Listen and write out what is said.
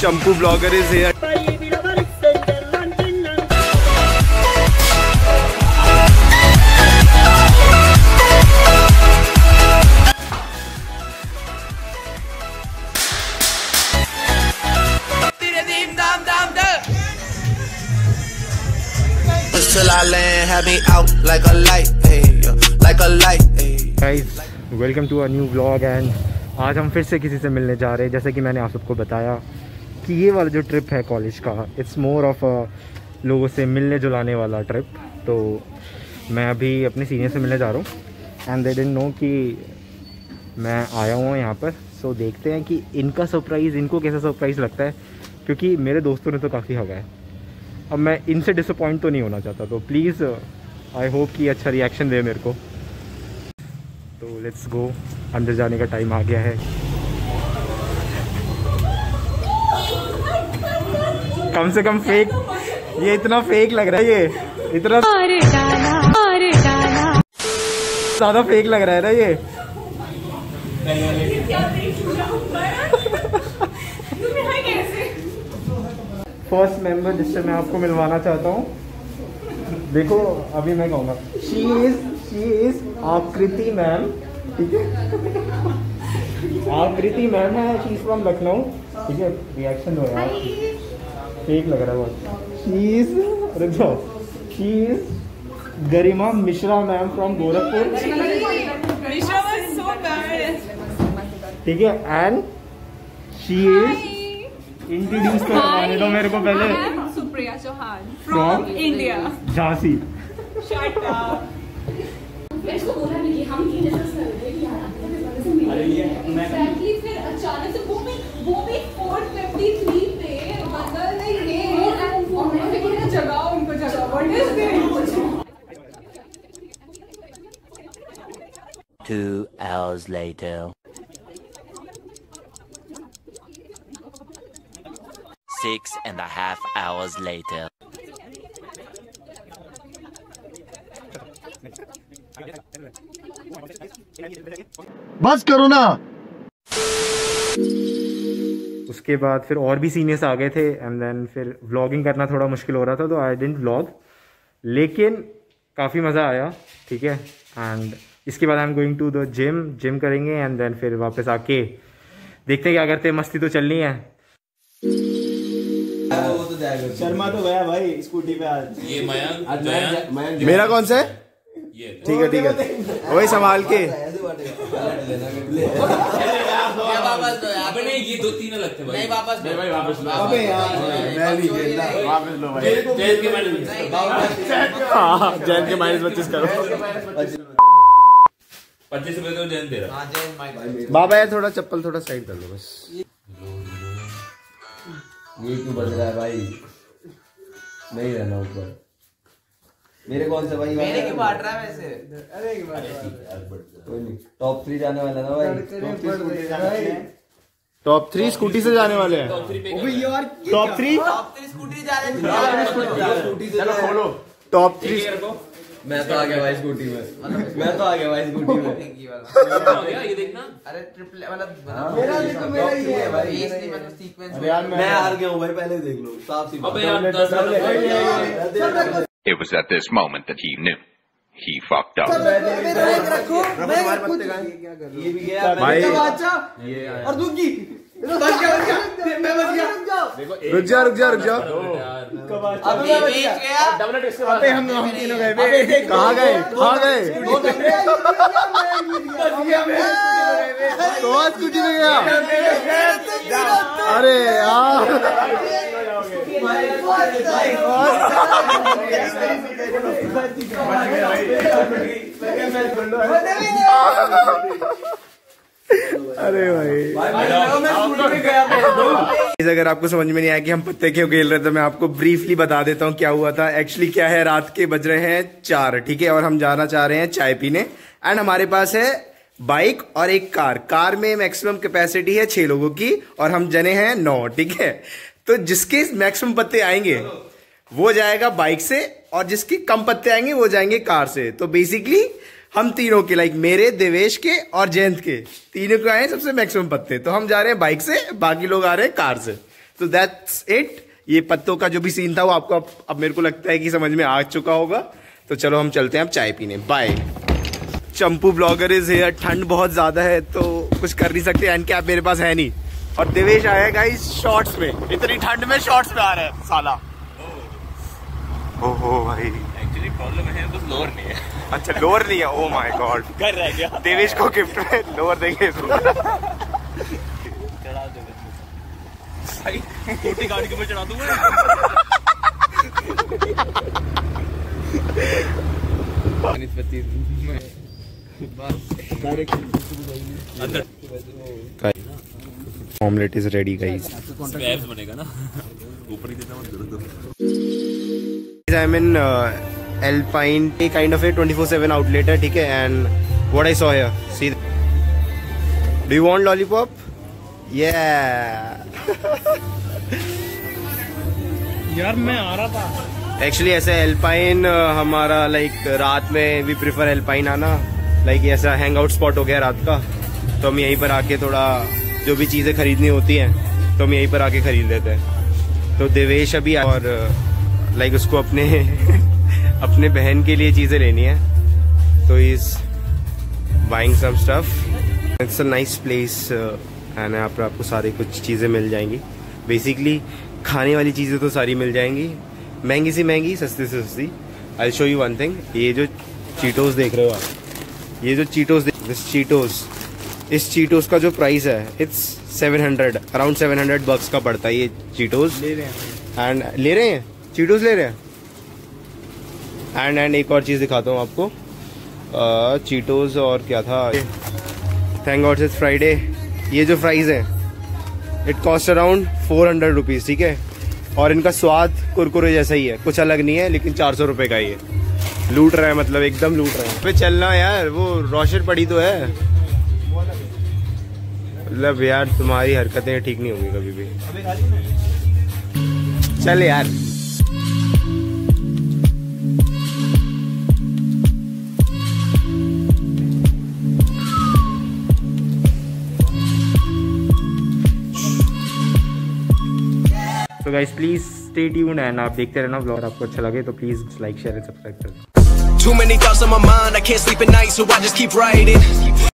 Champu blogger is here. Guys welcome to a new vlog and आज हम फिर से किसी से मिलने जा रहे हैं। जैसे कि मैंने आप सबको बताया कि ये वाला जो ट्रिप है कॉलेज का, इट्स मोर ऑफ लोगों से मिलने जुलाने वाला ट्रिप। तो मैं अभी अपने सीनियर से मिलने जा रहा हूँ एंड दे डिडंट नो कि मैं आया हूँ यहाँ पर। सो देखते हैं कि इनका सरप्राइज़ इनको कैसा सरप्राइज़ लगता है, क्योंकि मेरे दोस्तों ने तो काफ़ी हगा है। अब मैं इनसे डिसअपॉइंट तो नहीं होना चाहता, तो प्लीज़ आई होप कि अच्छा रिएक्शन दे मेरे को। तो लेट्स गो, अंदर जाने का टाइम आ गया है। कम से कम फेक, ये इतना फेक लग रहा है, ये इतना ज़्यादा फेक लग रहा है ना ये। फर्स्ट मेंबर जिससे मैं आपको मिलवाना चाहता हूँ, देखो अभी मैं कहूँगा शी इज आकृति मैम, ठीक है। आकृति मैम है, शी इज फ्रॉम लखनऊ, ठीक है। रिएक्शन हो रहा है, फेक लग रहा है बहुत। She is Garima Mishra ma'am from Gorakhpur, ठीक है। एंड शी इज इंट्रोड्यूस तो करवाने दो मेरे को पहले। Supriya Chauhan from India, Jhansi. Shut up. इसको बोला नहीं कि हम ये डिस्कस कर रहे हैं कि यार अरे ये एग्जैक्टली फिर अचानक से वो भी 453 पे मतलब नहीं ये एंड उन्होंने जगह उनको जगह what is this. 2 hours later. 6.5 hours later. बस करो ना। उसके बाद फिर और भी सीनियर्स आ गए थे एंड देन फिर व्लॉगिंग करना थोड़ा मुश्किल हो रहा था, तो आई डिडंट व्लॉग, लेकिन काफ़ी मज़ा आया, ठीक है। एंड इसके बाद I am going to the gym करेंगे एंड देन फिर वापस आके देखते हैं क्या करते हैं। मस्ती तो चलनी है। शर्मा तो गया भाई स्कूटी पे आज। ये मयंक मेरा कौन सा है? ठीक है ठीक है, वही संभाल के। ये 2-3 लगते भाई। नहीं वापस लो भाई, वापस लो। अबे यार मैं नहीं खेलता, वापस लो भाई। जैन के -25 करो। 25 रुपए तो जैन दे रहा। हां जैन बाबा यार थोड़ा चप्पल थोड़ा साइड कर लो बस। ये क्यों बज रहा है भाई? नहीं रहना ऊपर। मेरे कौन सा भाई? मेरे क्यों बांट रहा है वैसे? अरे की बात कोई नहीं। टॉप 3 जाने वाला ना भाई। टॉप 3 स्कूटी से जाने वाले हैं। टॉप 3 स्कूटी जा रहे हैं। चलो खोलो टॉप 3। मैं तो आ गया भाई स्कूटी में। मैं तो आ गया भाई स्कूटी में। ये देखना। अरे ट्रिपल मतलब मेरा देखो, मेरा ही है भाई। ये मतलब सीक्वेंस। मैं हार गया हूँ भाई, पहले देख लो साफ सी बात। अबे यार 10 It was at this moment that he knew he fucked up. ये भी गया भाई। और दूसरी बच गया। रुक जा अबे मैं बच गया। अबे हम तीनों गए। कहाँ गए? तो स्कूटी में गया। अरे यार अरे भाई अगर आपको समझ में नहीं आया कि हम पत्ते क्यों खेल रहे थे, तो मैं आपको ब्रीफली बता देता हूँ क्या हुआ था। एक्चुअली क्या है, रात के बज रहे हैं 4, ठीक है, और हम जाना चाह रहे हैं चाय पीने। एंड हमारे पास है बाइक और एक कार में मैक्सिमम कैपेसिटी है 6 लोगों की और हम जने हैं 9, ठीक है। तो जिसके मैक्सिमम पत्ते आएंगे वो जाएगा बाइक से और जिसके कम पत्ते आएंगे वो जाएंगे कार से। तो बेसिकली हम तीनों के, लाइक मेरे, देवेश के और जयंत के, तीनों को आए सबसे मैक्सिमम पत्ते। तो हम जा रहे हैं बाइक से, बाकी लोग आ रहे हैं कार से। तो दैट्स इट। ये पत्तों का जो भी सीन था वो आपको अब मेरे को लगता है कि समझ में आ चुका होगा। तो चलो हम चलते हैं अब चाय पीने। Bye. Champu blogger is here. ठंड बहुत ज्यादा है तो कुछ कर नहीं सकते, एंड कैप मेरे पास है नहीं। और देवेश आया गाइस शॉर्ट्स में, इतनी ठंड में शॉर्ट्स में आ रहा है साला। ओहो भाई, एक्चुअली प्रॉब्लम है बस लोअर नहीं है। अच्छा लोअर नहीं है। ओ माय गॉड, कर रहा है क्या? देवेश को गिफ्ट में लोअर देंगे। चढ़ा दो भाई, छोटी गाड़ी के ऊपर चढ़ा दूंगा। Omelette is ready guys. स्पैब्स बनेगा ना ऊपर ही देता हूं। I mean Alpine kind of a 24/7 outlet है, ठीक है। And what I saw here, see, do you want lollipop? यार मैं आ रहा था एक्चुअली ऐसे Alpine हमारा लाइक रात में वी प्रिफर Alpine आना, लाइक ऐसा हैंग आउट स्पॉट हो गया रात का। तो हम यहीं पर आके थोड़ा जो भी चीज़ें खरीदनी होती हैं तो हम यहीं पर आके खरीद लेते हैं। तो देवेश अभी और लाइक उसको अपने बहन के लिए चीज़ें लेनी है, तो is buying some stuff. It's a nice place and यहाँ पर आपको सारी कुछ चीज़ें मिल जाएंगी। बेसिकली खाने वाली चीज़ें तो सारी मिल जाएंगी, महंगी से महंगी, सस्ती से सस्ती। I show you one thing. ये जो चीटोस देख रहे हो आप, ये जो चीटोस इस चीटोस का जो प्राइस है इट्स 700, अराउंड 700 बक्स का पड़ता है ये चीटोस। ले रहे हैं चीटोस ले रहे हैं। एंड एक और चीज़ दिखाता हूँ आपको, चीटोस और क्या था, थैंक गॉड इट्स फ्राइडे। ये जो फ्राइज है इट कॉस्ट अराउंड 400 रुपीज़, ठीक है। और इनका स्वाद कुरकुरे जैसा ही है, कुछ अलग नहीं है, लेकिन 400 रुपये का ही है। लूट रहा है, मतलब एकदम लूट रहा है। पे चलना यार, वो रोशन पड़ी तो है, मतलब यार तुम्हारी हरकतें ठीक नहीं होंगी कभी भी। चल यार। तो guys please stay tuned and आप देखते रहना ब्लॉग। आपको अच्छा लगे तो please like share and subscribe करें। Too many thoughts on my mind, I can't sleep at night, so I just keep writing.